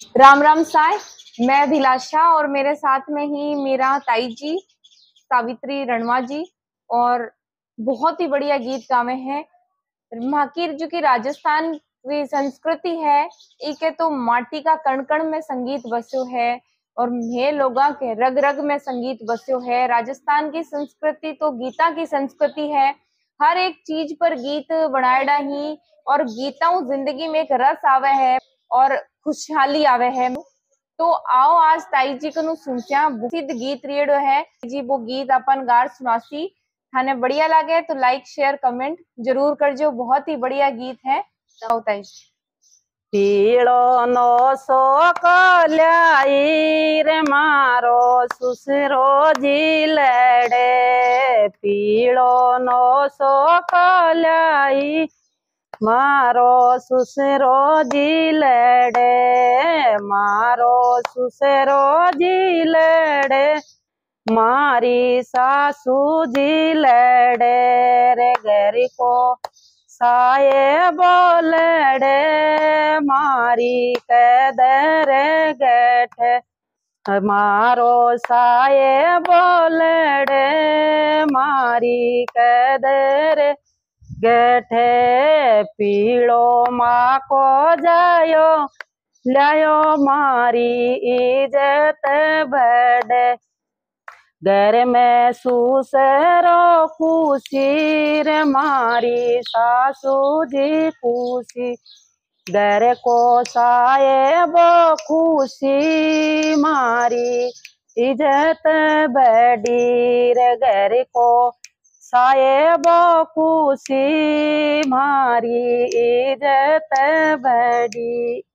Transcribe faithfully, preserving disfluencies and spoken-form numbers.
राम राम साय। मैं अभिलाषा और मेरे साथ में ही मेरा ताई जी सावित्री रणवा जी और बहुत ही बढ़िया गीत गावे हैं। माकिर जो कि राजस्थान की संस्कृति है, इके तो माटी का कण कण में संगीत बस्यो है और ये लोगा के रग रग में संगीत बस्यो है। राजस्थान की संस्कृति तो गीता की संस्कृति है। हर एक चीज पर गीत बनाएड़ा ही और गीताओं जिंदगी में एक रस आवे है और खुशहाली आवे है। तो आओ आज ताई जी को सुनचा सिद्ध गीत रेड़ो है जी, वो गीत अपन गार सुनासी। थाने बढ़िया लगे तो लाइक शेयर कमेंट जरूर करजो, बहुत ही बढ़िया गीत है। आओ ताई जी। पीड़ो नो सो कल्याई रे मारो सुसरो जी लड़े, पीड़ो नो सो कल्याई मारो सुसरो जी लड़े, मारो सुसरो जी लड़े, मारी सासू जी लड़े रे गरी को साये बोलड़े, मारी कदर गठ मारो साये बोलड़े, मारी कदर गठे पीड़ो माँ को जायो लायो, मारी इज्जत बढ़े घर में सुसरो खुशी रे, मारी सासू जी खुशी घर को साहेब खुशी, मारी इज्जत बड़ी रे घर को साहेब खुशी, मारी इज्जत बड़ी।